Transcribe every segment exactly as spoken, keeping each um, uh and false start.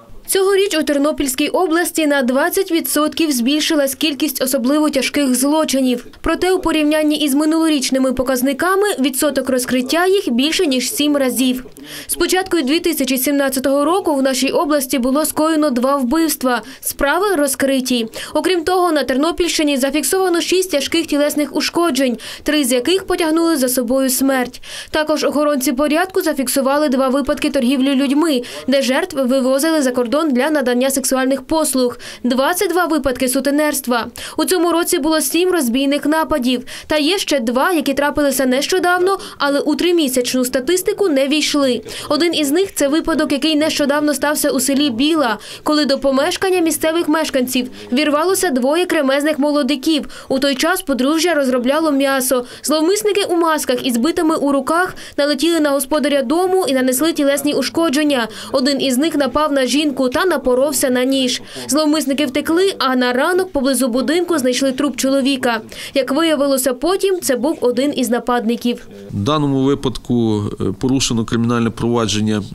Цьогоріч у Тернопільській області на двадцять відсотків збільшилась кількість особливо тяжких злочинів. Проте у порівнянні із минулорічними показниками відсоток розкриття їх більше, ніж сім разів. З початку дві тисячі сімнадцятого року в нашій області було скоєно два вбивства. Справи розкриті. Окрім того, на Тернопільщині зафіксовано шість тяжких тілесних ушкоджень, три з яких потягнули за собою смерть. Також охоронці порядку зафіксували два випадки торгівлі людьми, де жертв вивозили за кордон для надання сексуальних послуг. двадцять два випадки сутенерства. У цьому році було сім розбійних нападів. Та є ще два, які трапилися нещодавно, але у тримісячну статистику не війшли. Один із них – це випадок, який нещодавно стався у селі Біла, коли до помешкання місцевих мешканців вірвалося двоє кремезних молодиків. У той час подружжя розробляло м'ясо. Зловмисники у масках із битами у руках налетіли на господаря дому і нанесли тілесні ушкодження. Один із них напав на жінку та напоровся на ніж. Зловмисники втекли, а на ранок поблизу будинку знайшли труп чоловіка. Як виявилося потім, це був один із нападників. В даному випадку порушено кримінальне провадження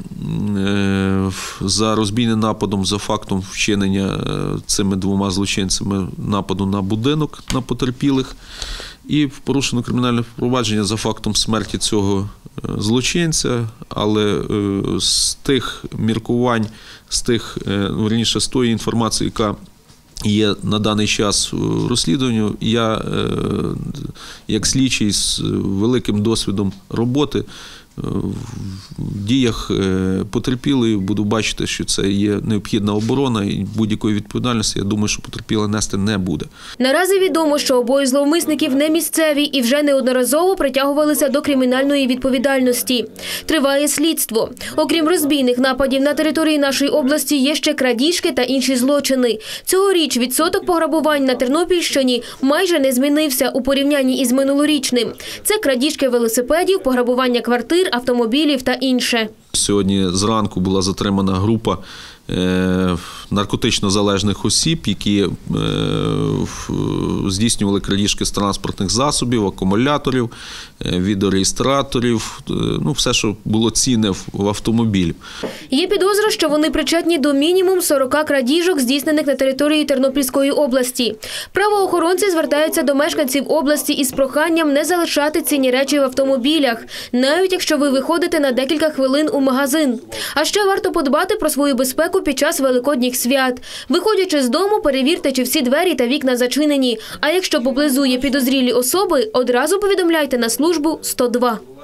за розбійним нападом за фактом вчинення цими двома злочинцями нападу на будинок на потерпілих. І порушено кримінальне провадження за фактом смерті цього злочинця, але з тих міркувань, з тих, вірніше, з тої інформації, яка є на даний час у розслідуванні, я, як слідчий з великим досвідом роботи, в діях потерпілої буду бачити, що це є необхідна оборона і будь-якої відповідальності, я думаю, що потерпіла нести не буде. Наразі відомо, що обоє зловмисників не місцеві і вже неодноразово притягувалися до кримінальної відповідальності. Триває слідство. Окрім розбійних нападів на території нашої області є ще крадіжки та інші злочини. Цьогоріч відсоток пограбувань на Тернопільщині майже не змінився у порівнянні із минулорічним. Це крадіжки велосипедів, пограбування квартир, автомобілів та інше. Сьогодні зранку була затримана група наркотично залежних осіб, які здійснювали крадіжки з транспортних засобів, акумуляторів, відеореєстраторів, ну, все, що було цінне в автомобілі. Є підозра, що вони причетні до мінімум сорока крадіжок, здійснених на території Тернопільської області. Правоохоронці звертаються до мешканців області із проханням не залишати цінні речі в автомобілях, навіть якщо ви виходите на декілька хвилин у магазин. А ще варто подбати про свою безпеку під час великодніх свят. Виходячи з дому, перевірте, чи всі двері та вікна зачинені. А якщо поблизу є підозрілі особи, одразу повідомляйте на службу сто два.